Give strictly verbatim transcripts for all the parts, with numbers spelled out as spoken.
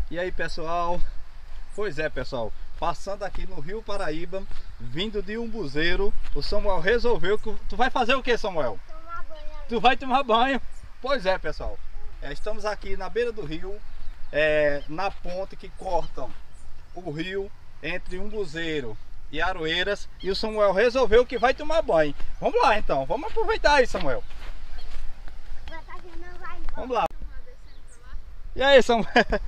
E aí, pessoal? Pois é, pessoal, passando aqui no Rio Paraíba, vindo de Umbuzeiro, o Samuel resolveu que... Tu vai fazer o que, Samuel? Tomar banho. Tu vai tomar banho? Pois é, pessoal, é, estamos aqui na beira do rio, é, na ponte que cortam o rio entre Umbuzeiro e Aroeiras, e o Samuel resolveu que vai tomar banho. Vamos lá então, vamos aproveitar aí, Samuel. Vamos lá. E aí, Samuel?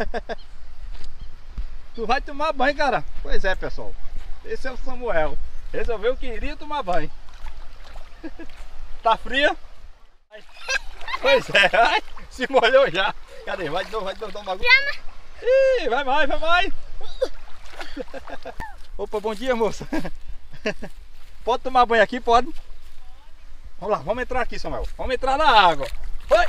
Tu vai tomar banho, cara? Pois é, pessoal, esse é o Samuel, resolveu que iria tomar banho. Tá fria? Pois é, ai, se molhou já. Cadê? Vai de novo, vai de novo, dá uma... Ih, vai mais, vai mais. Opa, bom dia, moça. Pode tomar banho aqui? Pode? Vamos lá, vamos entrar aqui, Samuel. Vamos entrar na água. Oi!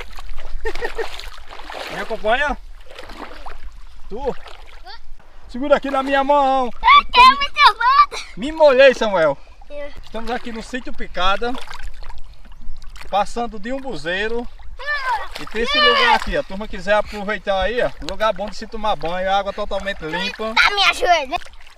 Me acompanha? Tu? Segura aqui na minha mão. Me molhei, Samuel. Estamos aqui no sítio Picada, passando de Umbuzeiro. E tem esse lugar aqui, a turma quiser aproveitar aí, ó, lugar bom de se tomar banho, água totalmente limpa. Tá, me ajuda.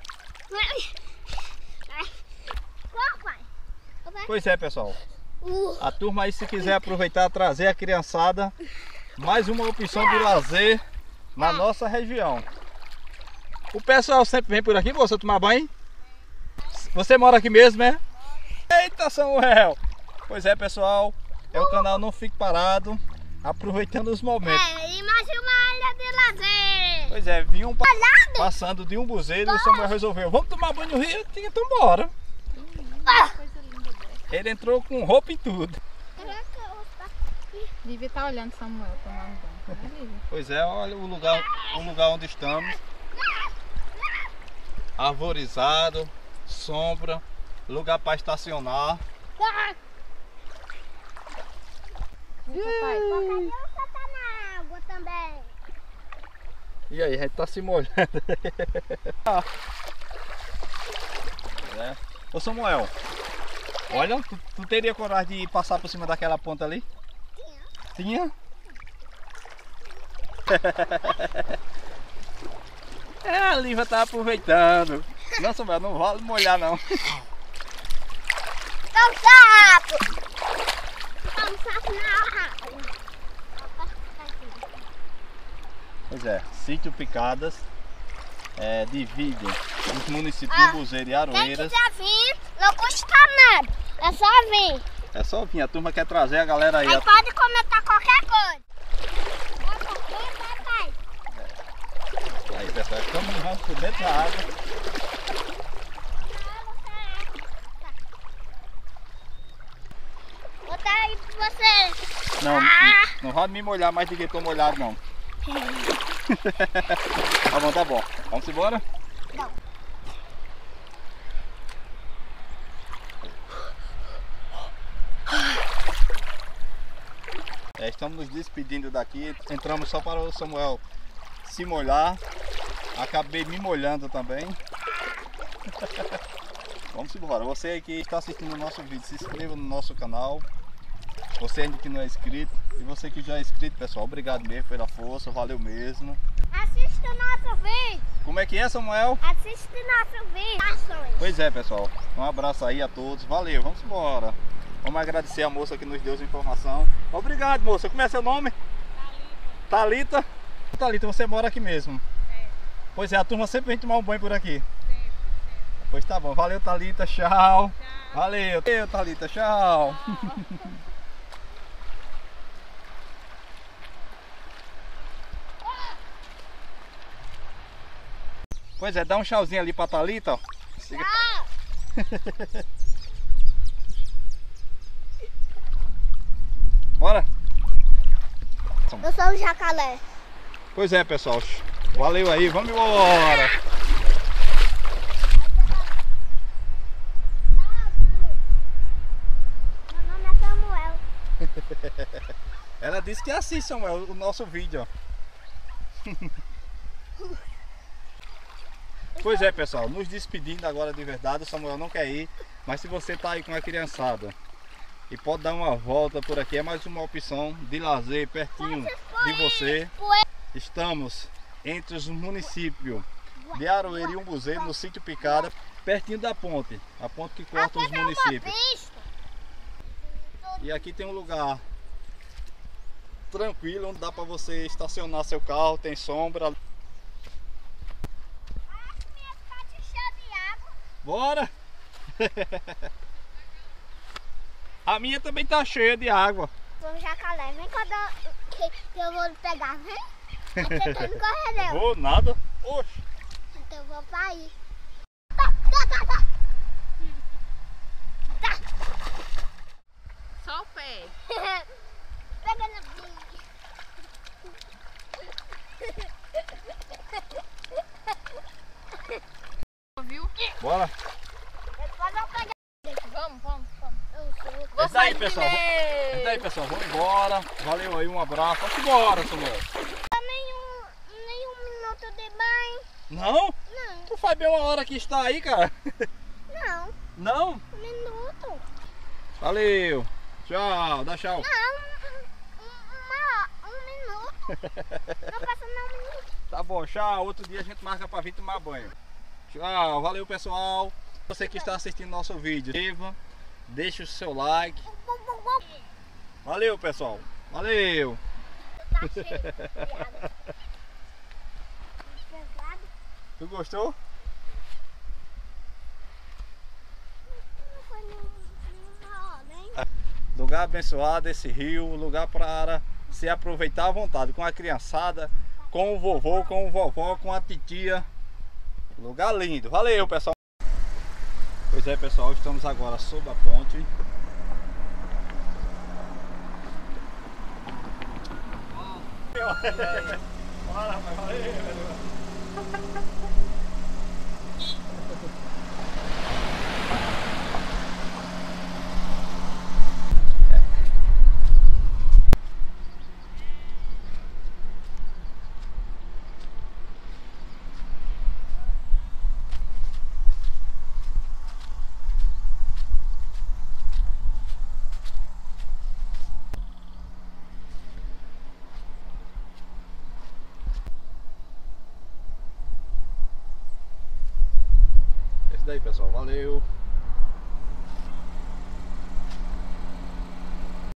Pois é, pessoal, a turma aí, se quiser aproveitar, trazer a criançada, mais uma opção de lazer na nossa região. O pessoal sempre vem por aqui pra você tomar banho. Você mora aqui mesmo, né? Eita, Samuel! Pois é, pessoal, é o canal Não Fique Parado, aproveitando os momentos. É, e mais uma área de lazer. Pois é, vinham pa passando de Umbuzeiro e o Samuel resolveu, vamos tomar banho no rio? Então bora. Ah. Ele entrou com roupa e tudo. Devia estar olhando Samuel tomando banho. Pois é, olha o lugar, o lugar onde estamos. Arvorizado, sombra, lugar para estacionar. E papai? Cadê você tá na água também? E aí, a gente tá se molhando. É. Ô Samuel, olha, tu, tu teria coragem de passar por cima daquela ponta ali? Tinha. Tinha? É, a Lívia tá aproveitando. Não, Samuel, não vale molhar não. Tá um sapo! Tá um sapo na água. Pois é, sítio Picadas, é, divide os municípios Ah, de Umbuzeiro e Quem Aroeiras. quiser vir, não custa nada. É só vir. É só vir, a turma quer trazer a galera aí. Aí A... pode comentar qualquer coisa. Vai, pai. Aí, pessoal, estamos vamos por dentro da água. Botar aí pra você. Não, Ah. não pode me molhar mais do que estou molhado, não. Tá bom, tá bom. Vamos embora? Não. É, estamos nos despedindo daqui. Entramos só para o Samuel se molhar. Acabei me molhando também. Vamos embora. Você aí que está assistindo o nosso vídeo, se inscreva no nosso canal. Você ainda que não é inscrito. E você que já é inscrito, pessoal, obrigado mesmo pela força. Valeu mesmo. Assista o nosso vídeo. Como é que é, Samuel? Assiste o nosso vídeo. Ações. Pois é, pessoal. Um abraço aí a todos. Valeu, vamos embora. Vamos agradecer a moça que nos deu essa informação. Obrigado, moça. Como é seu nome? Thalita. Thalita, Thalita, você mora aqui mesmo? É. Pois é, a turma sempre vem tomar um banho por aqui. Sempre, sempre. Pois tá bom. Valeu, Thalita. Tchau. Tchau. Valeu. Valeu, Thalita. Tchau. Pois é, dá um tchauzinho ali pra Thalita, ó. Siga. Tchau. Bora? Eu sou o jacaré. Pois é, pessoal. Valeu aí, vamos embora. Meu nome é Samuel. Ela disse que assiste, Samuel, o nosso vídeo, ó. Pois é, pessoal, nos despedindo agora de verdade. O Samuel não quer ir, mas se você tá aí com a criançada e pode dar uma volta por aqui, é mais uma opção de lazer pertinho de você. Estamos entre os municípios de Aroeira e Umbuzeiro, no sítio Picada, pertinho da ponte, a ponte que corta os municípios. E aqui tem um lugar tranquilo, onde dá para você estacionar seu carro, tem sombra. Bora! A minha também tá cheia de água. Vamos jacaré, vem quando eu, que, que eu vou pegar, vem? É que eu tô no corredor. Vou nada. Oxe. Então eu vou pra aí. Tá, tá, tá, tá. Só o pé. Pega na minha. Viu? Bora. Depois eu pego. Vamos, vamos, vamos. Eu sou. Vou É daí, sair pessoal. primeiro. É daí, pessoal. Vamos embora. Valeu aí, um abraço. Vamos embora, Samuel. Nenhum, nenhum minuto de banho. Não? Não, Tu faz bem uma hora que está aí, cara. não. Não? Um minuto. Valeu. Tchau. Dá tchau. Não, um, uma, um minuto. Não passa não um minuto. Tá bom, tchau. Outro dia a gente marca pra vir tomar banho. Tchau. Valeu, pessoal. Você que está assistindo nosso vídeo, inscreva, deixa o seu like. Valeu, pessoal. Valeu. Tá cheio de água. Pesado. Tu gostou? Não foi nenhuma hora, hein? Lugar abençoado, esse rio, lugar para se aproveitar à vontade, com a criançada, com o vovô, com o vovó, com a titia. Lugar lindo. Valeu, pessoal. Pois é, pessoal, estamos agora sob a ponte. Bora, rapaz, valeu. Esse daí, pessoal, valeu.